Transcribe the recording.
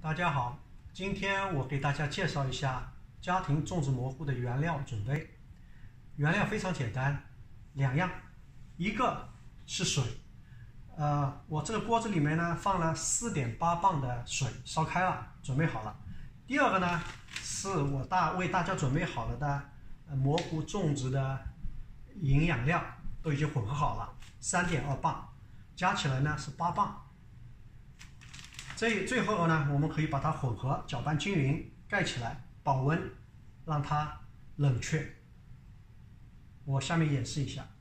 大家好，今天我给大家介绍一下家庭种植蘑菇的原料准备。原料非常简单，两样，一个是水，我这个锅子里面呢放了4.8磅的水，烧开了，准备好了。第二个呢是我为大家准备好了的蘑菇种植的营养料，都已经混合好了，3.2磅，加起来呢是8磅。最后呢，我们可以把它混合搅拌均匀，盖起来，保温，让它冷却。我下面演示一下。